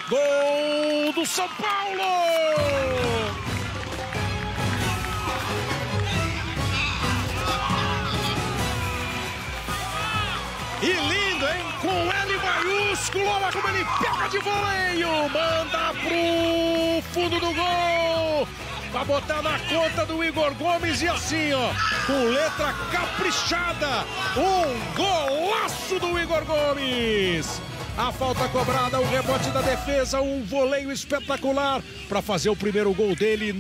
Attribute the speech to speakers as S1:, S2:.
S1: Gol do São Paulo! E lindo, hein? Com L maiúsculo, olha como ele pega de voleio, manda pro fundo do gol, pra botar na conta do Igor Gomes e assim, ó, com letra caprichada, um golaço do Igor Gomes. A falta cobrada, o rebote da defesa, um voleio espetacular para fazer o primeiro gol dele.